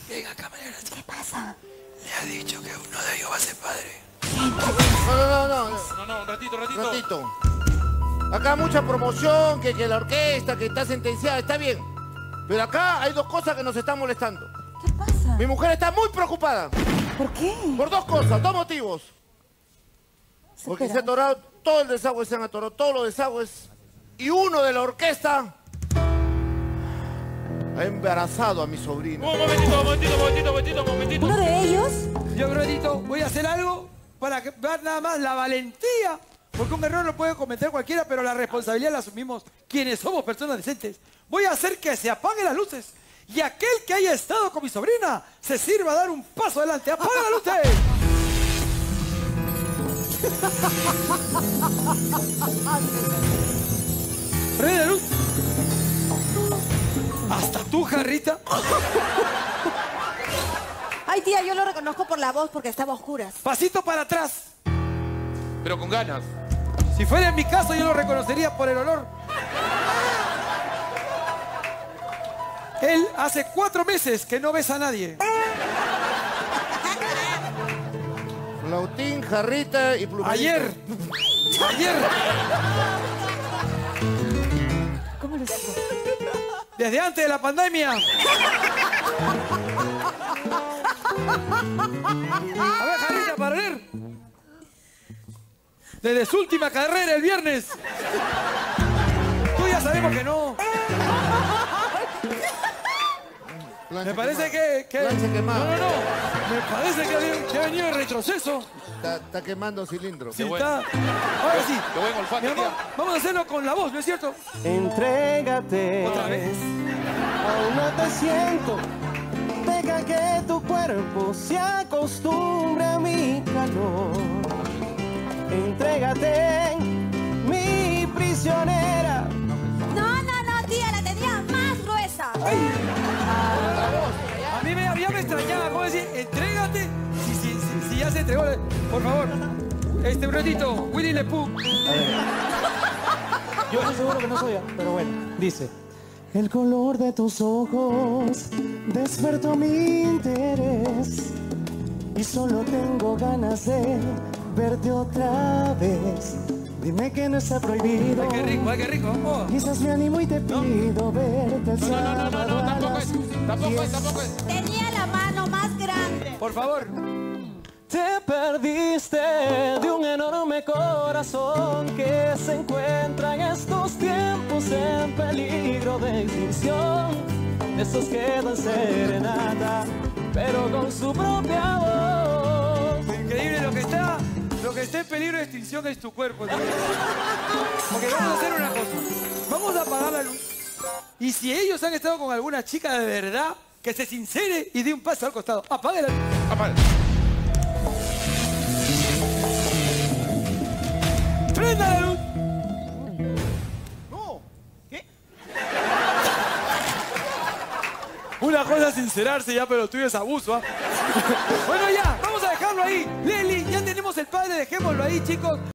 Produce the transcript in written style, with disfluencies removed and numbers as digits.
Ven acá, Mariana. ¿Qué pasa? Le ha dicho que uno de ellos va a ser padre. No, un ratito. Ratito. Acá mucha promoción, que la orquesta, que está sentenciada, está bien. Pero acá hay dos cosas que nos están molestando. ¿Qué pasa? Mi mujer está muy preocupada. ¿Por qué? Por dos cosas, dos motivos. Porque se ha atorado, todo el desagüe se han atorado, todos los desagües. Y uno de la orquesta ha embarazado a mi sobrino. Un momentito. ¿Uno de ellos? Yo, Brodito, voy a hacer algo para ver nada más la valentía. Porque un error lo puede cometer cualquiera, pero la responsabilidad la asumimos quienes somos personas decentes. Voy a hacer que se apaguen las luces. Y aquel que haya estado con mi sobrina se sirva a dar un paso adelante. ¡Apaga las luces! Prende la luz. Hasta tú, jarrita. Ay, tía, yo lo reconozco por la voz porque estaba a oscuras. Pasito para atrás. Pero con ganas. Si fuera en mi caso, yo lo reconocería por el olor. Él hace 4 meses que no besa a nadie. Flautín, jarrita y plumerito. Ayer. ¿Cómo lo supo? Desde antes de la pandemia. A ver, jarrita, para leer. Desde su última carrera el viernes. Tú ya sabemos que no. Plancha Me parece quemada. que... Plancha quemada. No. Me parece que ha venido en retroceso. Está quemando cilindros. Sí, bueno. Ahora sí. Qué buen olfato, Mi amor, tía. vamos a hacerlo con la voz, ¿no es cierto? Entrégate. Otra vez. Aún no te siento. Deja que tu cuerpo se acostumbre a mi calor. Entrégate, mi prisionera. No, tía, la tenía más gruesa. A mí ya me extrañaba, ¿cómo decir? Entrégate. Si ya se entregó. Por favor. Un ratito, Winnie the Pooh. Yo estoy seguro que no soy yo, pero bueno, dice. El color de tus ojos despertó mi interés y solo tengo ganas de verte otra vez. Dime que no está prohibido. Ay, qué rico. Vamos. Quizás me animo y te pido verte el sábado a las Tampoco 10. es. Tenía la mano más grande. Por favor. Te perdiste de un enorme corazón que se encuentra en estos tiempos en peligro de extinción. Esos que dan serenata, pero con su propia voz. Increíble lo que está en peligro de extinción es tu cuerpo. ¿No? Porque vamos a hacer una cosa. Vamos a apagar la luz. Y si ellos han estado con alguna chica de verdad, que se sincere y dé un paso al costado. Apague la luz. Apaga. ¡Prenda la luz! No. ¿Qué? Una cosa es sincerarse ya, pero lo tuyo es abuso, ¿ah? Bueno, ya, vamos a dejarlo ahí. Leli, ya tenemos el padre, dejémoslo ahí, chicos.